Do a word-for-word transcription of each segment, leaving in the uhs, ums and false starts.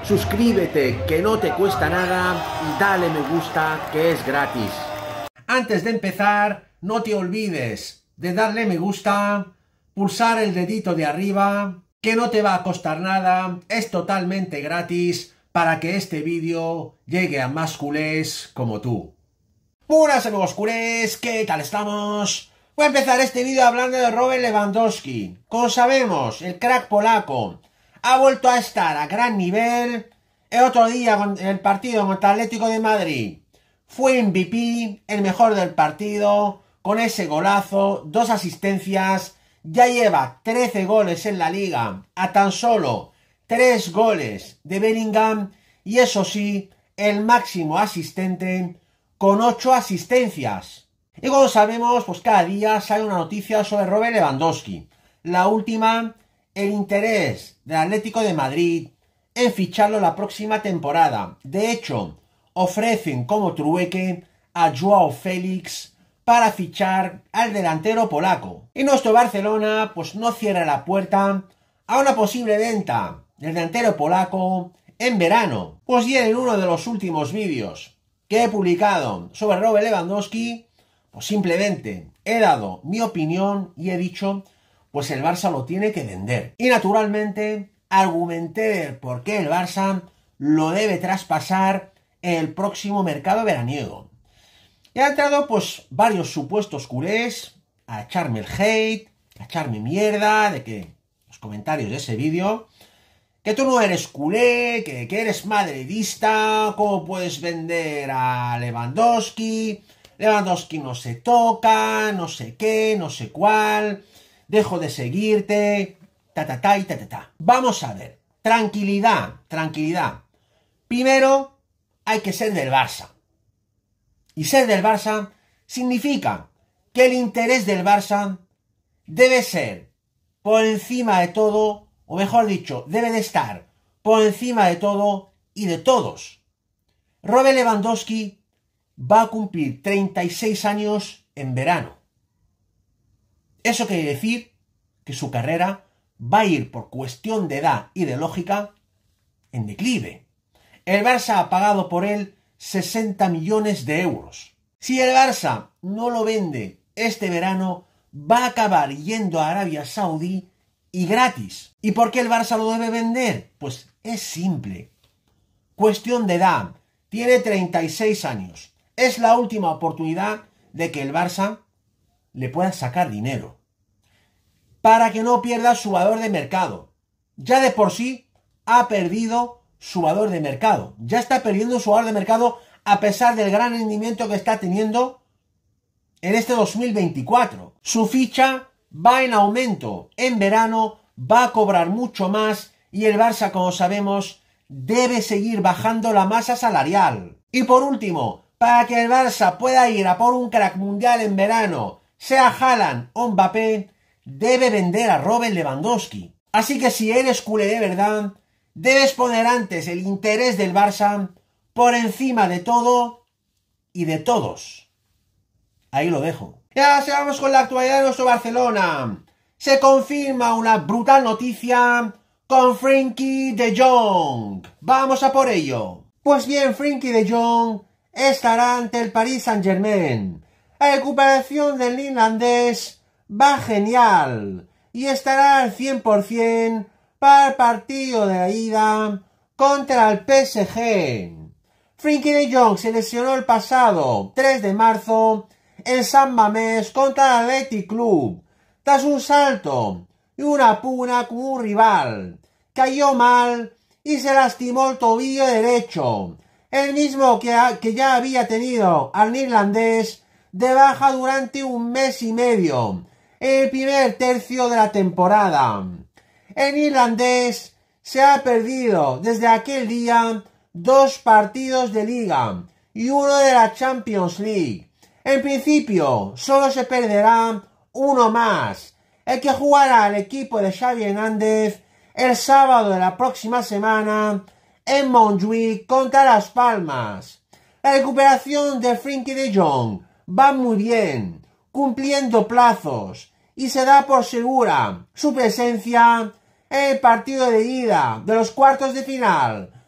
suscríbete que no te cuesta nada y dale me gusta que es gratis. Antes de empezar, no te olvides de darle me gusta, pulsar el dedito de arriba, que no te va a costar nada, es totalmente gratis para que este vídeo llegue a más culés como tú. Buenas amigos culés, ¿qué tal estamos? Voy a empezar este vídeo hablando de Robert Lewandowski. Como sabemos, el crack polaco ha vuelto a estar a gran nivel. El otro día en el partido contra el Atlético de Madrid fue M V P, el mejor del partido, con ese golazo, dos asistencias, ya lleva trece goles en la liga, a tan solo tres goles de Bellingham, y eso sí, el máximo asistente con ocho asistencias. Y como sabemos, pues cada día sale una noticia sobre Robert Lewandowski. La última, el interés del Atlético de Madrid en ficharlo la próxima temporada. De hecho, ofrecen como trueque a Joao Félix para fichar al delantero polaco. Y nuestro Barcelona pues no cierra la puerta a una posible venta del delantero polaco en verano. Pues ya en uno de los últimos vídeos que he publicado sobre Robert Lewandowski, pues simplemente he dado mi opinión y he dicho pues el Barça lo tiene que vender. Y naturalmente argumenté por qué el Barça lo debe traspasar en el próximo mercado veraniego. Y han entrado pues varios supuestos culés a echarme el hate, a echarme mierda, de que los comentarios de ese vídeo, que tú no eres culé, que, que eres madridista, cómo puedes vender a Lewandowski, Lewandowski no se toca, no sé qué, no sé cuál, dejo de seguirte, ta ta ta y ta ta ta. Vamos a ver, tranquilidad, tranquilidad. Primero hay que ser del Barça. Y ser del Barça significa que el interés del Barça debe ser por encima de todo, o mejor dicho, debe de estar por encima de todo y de todos. Robert Lewandowski va a cumplir treinta y seis años en verano. Eso quiere decir que su carrera va a ir por cuestión de edad y de lógica en declive. El Barça ha pagado por él sesenta millones de euros. Si el Barça no lo vende este verano, va a acabar yendo a Arabia Saudí y gratis. ¿Y por qué el Barça lo debe vender? Pues es simple. Cuestión de edad. Tiene treinta y seis años. Es la última oportunidad de que el Barça le pueda sacar dinero, para que no pierda su valor de mercado. Ya de por sí ha perdido su valor de mercado. Ya está perdiendo su valor de mercado a pesar del gran rendimiento que está teniendo en este dos mil veinticuatro. Su ficha va en aumento. En verano va a cobrar mucho más y el Barça, como sabemos, debe seguir bajando la masa salarial. Y por último, para que el Barça pueda ir a por un crack mundial en verano, sea Haaland o Mbappé, debe vender a Robert Lewandowski. Así que si eres culé de verdad, debes poner antes el interés del Barça por encima de todo y de todos. Ahí lo dejo. Y ahora sigamos con la actualidad de nuestro Barcelona. Se confirma una brutal noticia con Frenkie de Jong. Vamos a por ello. Pues bien, Frenkie de Jong estará ante el Paris Saint-Germain. La recuperación del neerlandés va genial y estará al cien por cien para el partido de la ida contra el P S G. Frenkie de Jong se lesionó el pasado tres de marzo en San Mamés contra el Athletic Club tras un salto y una pugna con un rival. Cayó mal y se lastimó el tobillo derecho, el mismo que, que ya había tenido al neerlandés de baja durante un mes y medio, en el primer tercio de la temporada. El irlandés se ha perdido desde aquel día dos partidos de liga y uno de la Champions League. En principio, solo se perderá uno más, el que jugará el equipo de Xavi Hernández el sábado de la próxima semana en Montjuic contra Las Palmas. La recuperación de Frenkie de Jong va muy bien, cumpliendo plazos, y se da por segura su presencia en el partido de ida de los cuartos de final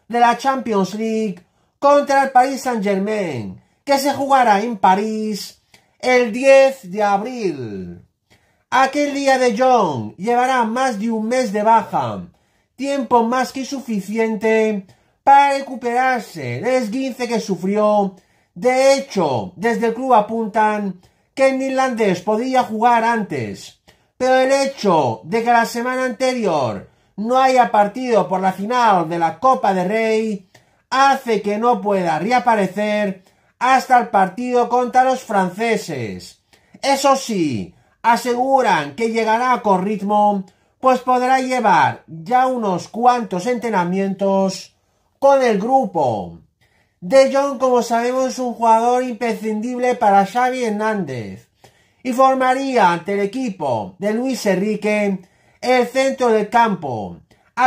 de la Champions League contra el Paris Saint-Germain, que se jugará en París el diez de abril. Aquel día de Jong llevará más de un mes de baja, tiempo más que suficiente para recuperarse del esguince que sufrió. De hecho, desde el club apuntan que el neerlandés podía jugar antes, pero el hecho de que la semana anterior no haya partido por la final de la Copa del Rey hace que no pueda reaparecer hasta el partido contra los franceses. Eso sí, aseguran que llegará con ritmo, pues podrá llevar ya unos cuantos entrenamientos con el grupo. De Jong, como sabemos, es un jugador imprescindible para Xavi Hernández y formaría ante el equipo de Luis Enrique el centro del campo,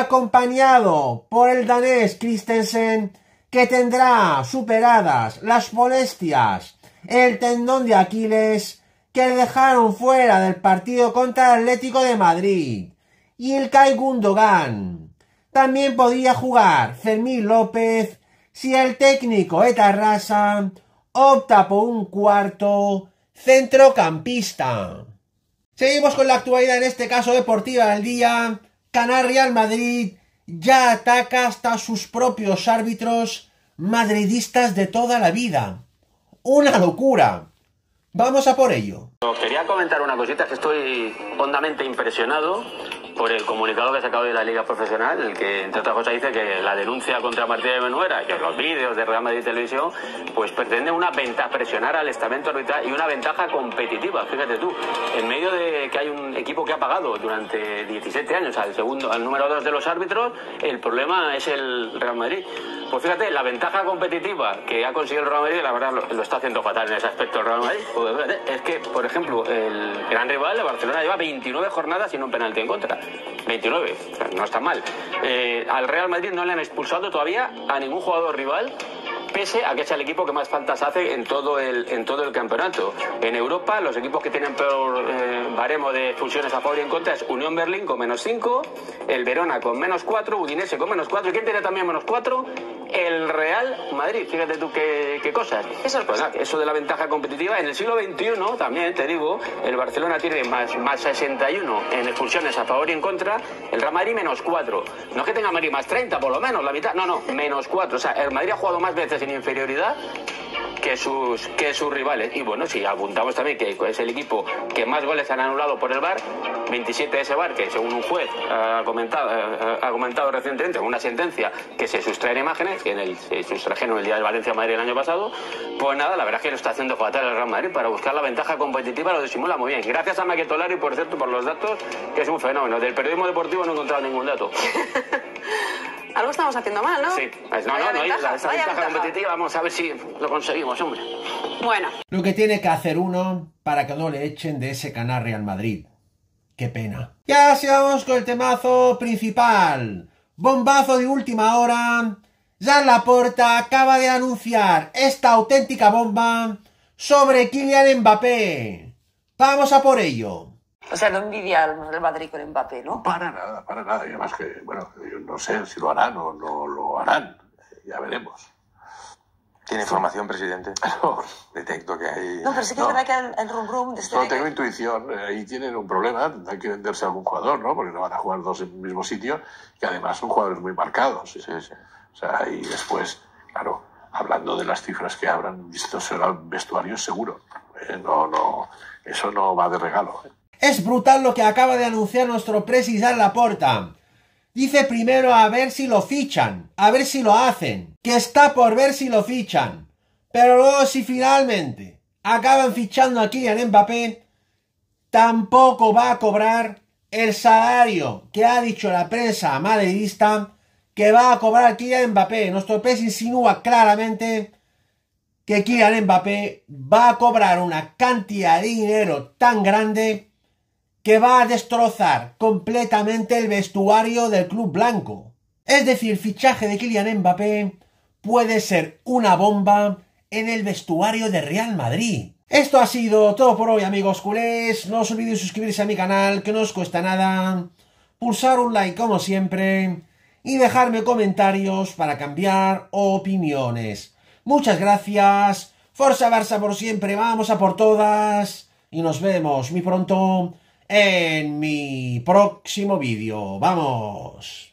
acompañado por el danés Christensen, que tendrá superadas las molestias en el tendón de Aquiles que le dejaron fuera del partido contra el Atlético de Madrid, y Ilkay Gundogan. También podía jugar Fermín López si el técnico Etarrasa opta por un cuarto centrocampista. Seguimos con la actualidad, en este caso deportiva del día. Canal Real Madrid ya ataca hasta sus propios árbitros madridistas de toda la vida. ¡Una locura! Vamos a por ello. Quería comentar una cosita, que estoy hondamente impresionado por el comunicado que ha sacado de la Liga Profesional, el que, entre otras cosas, dice que la denuncia contra Martínez de Menuera, que los vídeos de Real Madrid Televisión, pues pretende una ventaja, presionar al estamento arbitral y una ventaja competitiva. Fíjate tú, en medio de que hay un equipo que ha pagado durante diecisiete años al segundo, al número dos de los árbitros, el problema es el Real Madrid. Pues fíjate, la ventaja competitiva que ha conseguido el Real Madrid, la verdad, lo, lo está haciendo fatal en ese aspecto el Real Madrid. Pues fíjate, es que, por ejemplo, el gran rival, el Barcelona, lleva veintinueve jornadas sin un penalti en contra. veintinueve, o sea, no está mal. Eh, al Real Madrid no le han expulsado todavía a ningún jugador rival, pese a que es el equipo que más faltas hace en todo el, en todo el campeonato. En Europa, los equipos que tienen peor eh, baremo de expulsiones a favor y en contra es Unión Berlín con menos cinco, el Verona con menos cuatro, Udinese con menos cuatro. ¿Quién tiene también menos cuatro? El Real Madrid. Fíjate tú qué, qué cosas. Eso, pues, eso de la ventaja competitiva. En el siglo veintiuno, también te digo, el Barcelona tiene más, más sesenta y uno en expulsiones a favor y en contra, el Real Madrid menos cuatro. No es que tenga Madrid más treinta, por lo menos, la mitad. No, no, menos cuatro. O sea, el Madrid ha jugado más veces en inferioridad que sus, que sus rivales. Y bueno, si apuntamos también que es el equipo que más goles han anulado por el V A R, veintisiete de ese V A R, que según un juez ha comentado, ha comentado recientemente en una sentencia que se sustraen imágenes, que en el, se sustrajeron el día del Valencia-Madrid el año pasado. Pues nada, la verdad es que lo está haciendo fatal el Real Madrid. Para buscar la ventaja competitiva lo disimula muy bien. Gracias a Maquetolari, por cierto, por los datos, que es un fenómeno. Del periodismo deportivo no he encontrado ningún dato. Algo estamos haciendo mal, ¿no? Sí, no, no, no, no, esa ventaja competitiva, vamos a ver si lo conseguimos, hombre. Bueno. Lo que tiene que hacer uno para que no le echen de ese canal Real Madrid. Qué pena. Ya sigamos con el temazo principal. Bombazo de última hora. Joan Laporta acaba de anunciar esta auténtica bomba sobre Kylian Mbappé. Vamos a por ello. O sea, no envidia el Madrid con Mbappé, ¿no? Para nada, para nada. Y además que, bueno, yo no sé si lo harán o no lo harán. Ya veremos. ¿Tiene información, presidente? No. Detecto que hay... No, pero sí que no. es verdad que el, el rum rum... Desde No tengo intuición. Ahí tienen un problema. Tendrán que venderse a algún jugador, ¿no? Porque no van a jugar dos en el mismo sitio. Y además son jugadores muy marcados. Sí, sí. O sea, y después, claro, hablando de las cifras que habrán visto, será vestuario seguro. Eh, no, no, eso no va de regalo. Es brutal lo que acaba de anunciar nuestro presidente Laporta. Dice primero a ver si lo fichan, a ver si lo hacen, que está por ver si lo fichan. Pero luego si finalmente acaban fichando a Kylian Mbappé, tampoco va a cobrar el salario que ha dicho la prensa madridista que va a cobrar Kylian Mbappé. Nuestro presidente insinúa claramente que Kylian Mbappé va a cobrar una cantidad de dinero tan grande que va a destrozar completamente el vestuario del club blanco. Es decir, el fichaje de Kylian Mbappé puede ser una bomba en el vestuario de Real Madrid. Esto ha sido todo por hoy, amigos culés. No os olvidéis suscribirse a mi canal, que no os cuesta nada. Pulsar un like como siempre. y dejarme comentarios para cambiar opiniones. Muchas gracias. Forza Barça por siempre, vamos a por todas. Y nos vemos muy pronto en mi próximo vídeo. ¡Vamos!